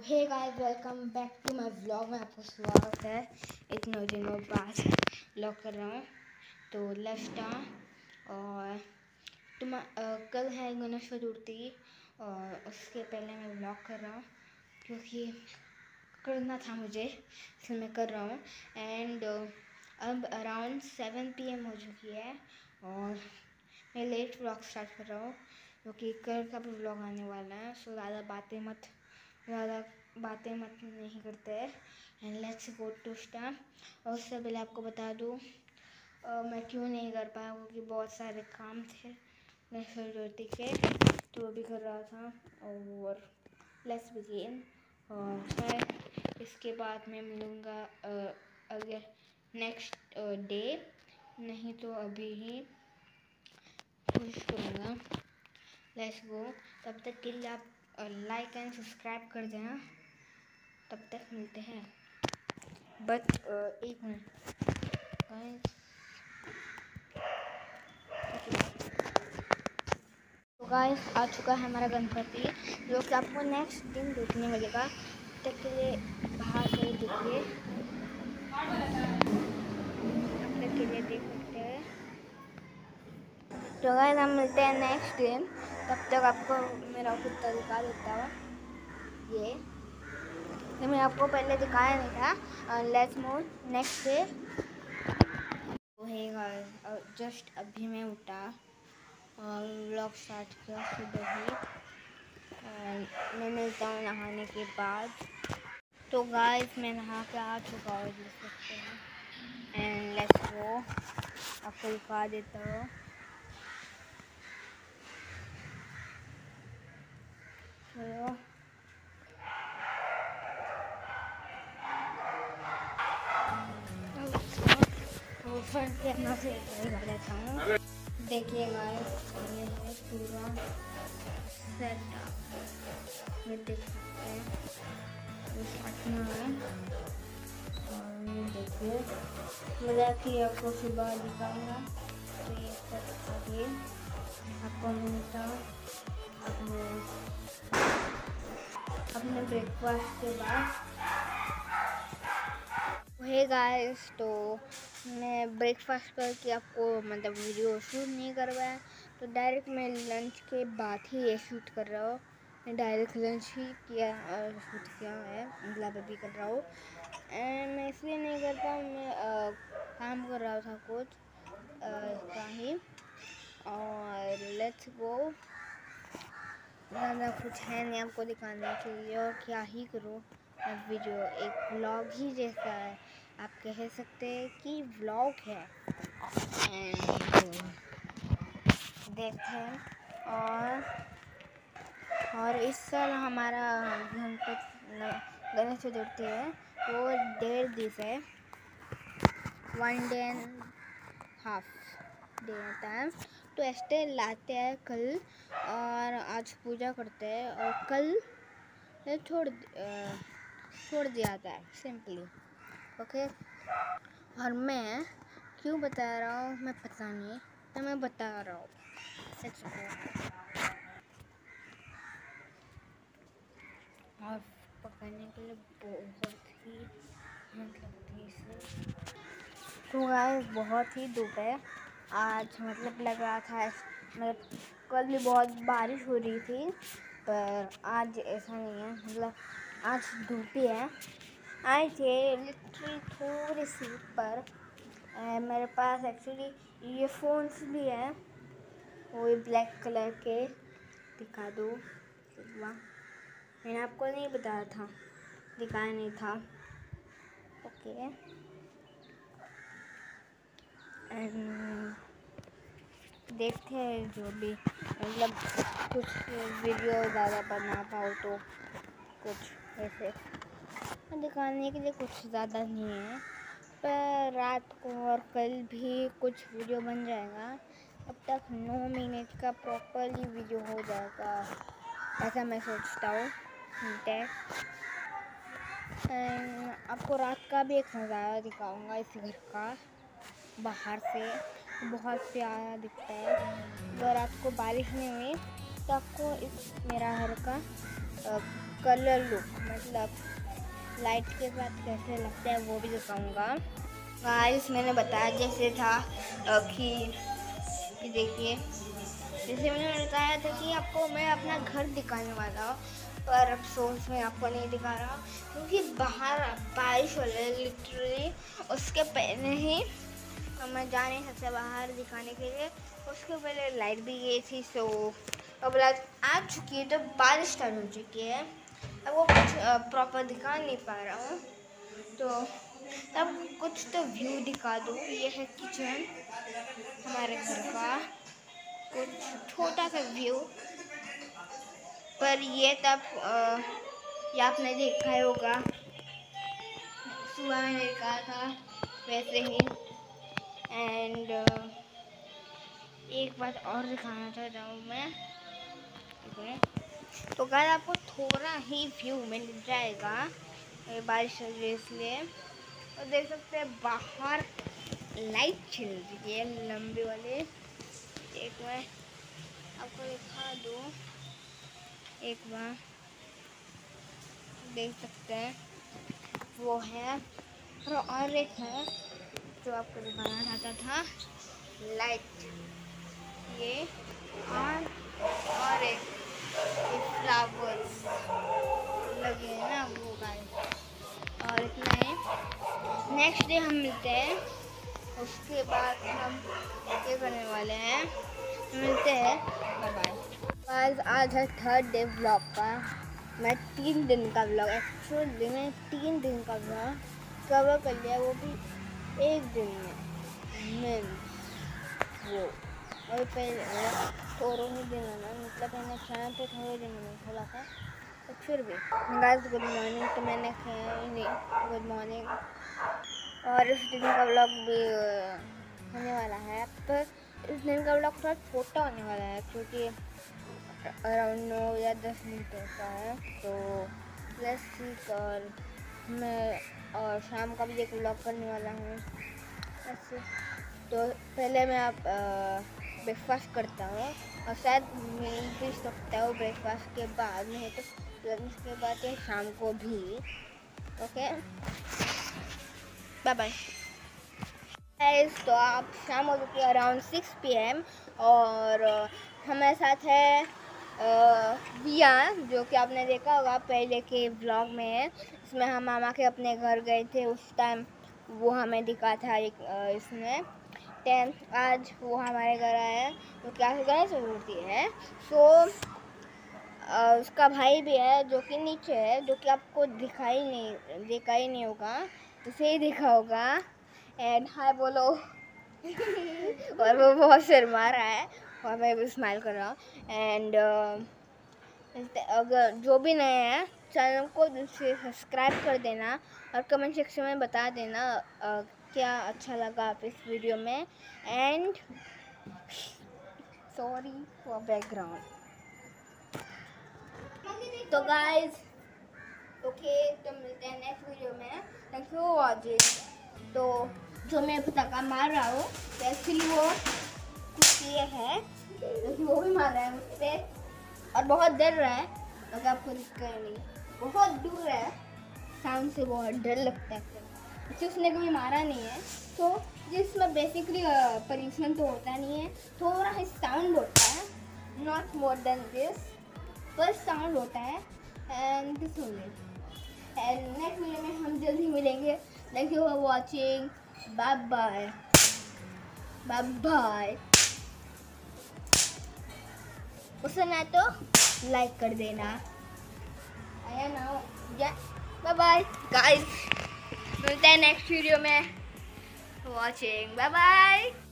Hey guys, welcome back to my vlog में आपको स्वागत है। इतने दिनों बाद व्लॉग कर रहा हूँ तो लेट्स स्टार्ट। और कल है गणेश चतुर्थी और उसके पहले मैं व्लॉग कर रहा हूँ क्योंकि करना था मुझे, इसलिए मैं कर रहा हूँ। एंड अब अराउंड 7 PM हो चुकी है और मैं लेट व्लॉग स्टार्ट कर रहा हूँ क्योंकि कल का भी व्लॉग आने वाला है। सो ज़्यादा बातें मत नहीं करते हैं and let's go to start. और उससे पहले आपको बता दूँ मैं क्यों नहीं कर पाया, क्योंकि बहुत सारे काम थे गणेश चतुर्थी के, तो वो भी कर रहा था। और लेट्स बिगिन। और शायद इसके बाद मैं मिलूँगा अगर नेक्स्ट डे, नहीं तो अभी ही कोशिश करूँगा। Let's go. तब तक के लिए आप लाइक एंड सब्सक्राइब कर देना। तब तक मिलते हैं। बट एक मिनट, तो गाइस आ चुका है हमारा गणपति, जो कि आपको नेक्स्ट दिन देखने मिलेगा। तब तक के लिए बाहर से देखिए, तब तक के लिए देख सकते हैं। तो गाइस हम मिलते हैं नेक्स्ट दिन। तब तक आपको मेरा कुत्ता दिखा देता हूँ। ये मैं आपको पहले दिखाया नहीं था। Let's move next day. Just अभी मैं उठा और व्लॉग स्टार्ट किया सुबह ही। मैं मिलता हूँ नहाने के बाद। तो गाइस मैं नहा के आ चुका हूँ, देख सकते हैं। एंड लेट्स गो, आपको दिखा देता हूँ। चलो फ्रंट कैमरा से दिखा देता हूँ। देखिए गाइस, ये है पूरा सेटअप, ये देख सकते हैं। है और ये देखिए, मुझे कि आपको सुबह दिखाऊंगा। तो ये सब आगे आपको मिलता अपने ब्रेकफास्ट के बाद। हे गाइस, तो मैं ब्रेकफास्ट करके आपको मतलब वीडियो शूट नहीं करवाया, तो डायरेक्ट मैं लंच के बाद ही ये शूट कर रहा हूँ। मैं डायरेक्ट लंच ही किया और शूट किया है, मतलब अभी कर रहा हूँ। एंड मैं इसलिए नहीं कर पाया, मैं काम कर रहा था कुछ का ही। और लेट्स गो। ज़्यादा कुछ है नहीं आपको दिखाने के लिए, और क्या ही करूँ। वीडियो एक व्लॉग ही जैसा है, आप कह सकते हैं कि व्लॉग है। देखते हैं। और इस साल हमारा गणेश चतुर्थी है, वो 1.5 दिन है, 1 डे एंड हाफ डे रहता है। तो ऐसे लाते हैं कल और आज पूजा करते हैं और कल छोड़ दिया जाता है सिंपली। ओके। और मैं क्यों बता रहा हूँ मैं पता नहीं, तो मैं बता रहा हूँ। और पकाने के लिए बहुत ही तो गाइस बहुत ही धूप है आज, मतलब लग रहा था, मतलब कल भी बहुत बारिश हो रही थी, पर आज ऐसा नहीं है। मतलब आज धूप ही है। आई थे लिटरली थोड़ी सी, पर मेरे पास एक्चुअली ईयरफोन्स भी हैं, वो ब्लैक कलर के, दिखा दो। मैंने आपको नहीं बताया था, दिखाया नहीं था। ओके। देखते हैं जो भी, मतलब कुछ वीडियो ज़्यादा बना पाओ तो कुछ ऐसे दिखाने के लिए कुछ ज़्यादा नहीं है, पर रात को और कल भी कुछ वीडियो बन जाएगा। अब तक 9 मिनट का प्रॉपरली वीडियो हो जाएगा, ऐसा मैं सोचता हूँ। आपको रात का भी एक नज़ारा दिखाऊंगा इस घर का बाहर से, बहुत प्यारा दिखता है। अगर आपको बारिश नहीं हुई तो आपको इस मेरा घर का कलर लुक, मतलब लाइट के साथ कैसे लगता है वो भी दिखाऊंगा। गाइस मैंने बताया जैसे था कि देखिए, जैसे मैंने बताया था कि आपको मैं अपना घर दिखाने वाला हूँ, पर अफसोस मैं आपको नहीं दिखा रहा क्योंकि बाहर बारिश हो रही है लिटरली। उसके पहले ही मैं जा नहीं सकता बाहर दिखाने के लिए, उसके पहले लाइट भी गई थी। सो अब लाइट आ चुकी है तो बारिश स्टार्ट हो चुकी है। अब वो कुछ प्रॉपर दिखा नहीं पा रहा हूँ, तो तब कुछ तो व्यू दिखा दूँ। ये है किचन हमारे घर का, कुछ छोटा सा व्यू। पर ये तब ये आपने देखा ही होगा, सुबह मैंने देखा था वैसे ही। एंड एक बात और दिखाना चाहता हूँ मैं, तो गाइस आपको थोड़ा ही व्यू मिल जाएगा, बारिश चल रही है इसलिए। और देख सकते हैं बाहर लाइट चल रही है लंबी वाली। एक मैं आपको दिखा दूँ, एक बार देख सकते हैं वो है। और एक है जो आपको दिखाना चाहता था, लाइट ये। और एक फ्लावर्स लगे हैं ना वो गाइस। और इतना है, नेक्स्ट डे हम मिलते हैं, उसके बाद हम ये करने वाले हैं, मिलते हैं, बाय बाय। गाइस आज है 3rd डे व्लॉग का। मैं 3 दिन का व्लॉग, एक्चुअली मैं 3 दिन का व्लॉग कवर कर लिया, वो भी 1 दिन में मीन्स वो। और पहले थोड़े ही दिन है ना, मतलब मैंने खाया तो थोड़े दिन में खोला था, तो फिर भी गाइस गुड मॉर्निंग। तो मैंने खाया ही नहीं, गुड मॉर्निंग। और इस दिन का व्लॉग भी होने वाला है, पर इस दिन का व्लॉग थोड़ा छोटा होने वाला है क्योंकि अराउंड 9 या 10 मिनट होता है। तो लेट्स सी, कल मैं और शाम का भी एक व्लॉग करने वाला हूँ ऐसे। तो पहले मैं आप ब्रेकफास्ट करता हूँ और शायद मिल भी सकता हूँ ब्रेकफास्ट के बाद, नहीं तो लंच के बाद या शाम को भी। Okay bye bye. तो आप शाम हो चुकी है अराउंड 6 PM और हमारे साथ है विया, जो कि आपने देखा होगा पहले के व्लॉग में है। इसमें हम मामा के अपने घर गए थे, उस टाइम वो हमें दिखा था इसमें। आज वो हमारे घर आया है, तो क्या गणेश चतुर्थी है। सो उसका भाई भी है जो कि नीचे है, जो कि आपको देखा ही नहीं होगा, उसे ही देखा होगा। एंड हाय बोलो और वो बहुत शर्मा रहा है और मैं भी स्माइल कर रहा हूँ। एंड अगर जो भी नए हैं चैनल को सब्सक्राइब कर देना और कमेंट सेक्शन में बता देना क्या अच्छा लगा आप इस वीडियो में। And sorry for background. तो गाइस ओके, तो मिलते हैं नेक्स्ट वीडियो में। Thank you for watching. तो जो मैं धक्का मार रहा हूँ एक्चुअली वो कुछ ये है, क्योंकि वो भी मार रहा है मुझ पर और बहुत डर रहा है, अगर आपको दिख रहा नहीं, बहुत दूर है, साउंड से बहुत डर लगता है क्योंकि उसने कभी मारा नहीं है। तो जिसमें बेसिकली पॉल्यूशन तो होता नहीं है, थोड़ा ही साउंड होता है, नॉट मोर देन दिस, बस साउंड होता है। And this only. And next video में हम जल्दी मिलेंगे। Thank you for watching, bye bye bye bye. पसंद आए तो लाइक कर देना, आया ना? बाय बाय गाइस, मिलते हैं नेक्स्ट वीडियो में। Watching, bye bye.